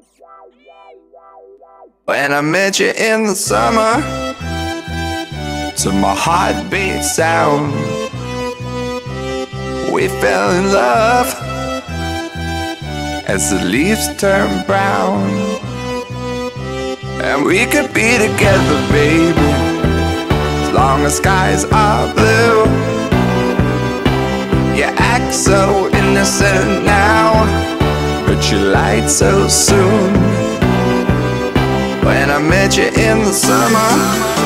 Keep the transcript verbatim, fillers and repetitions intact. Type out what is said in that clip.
When I met you in the summer, to my heartbeat sound, we fell in love as the leaves turn brown. And we could be together, baby, as long as skies are blue. You act so innocent now, but you lied so soon. When I met you in the summer,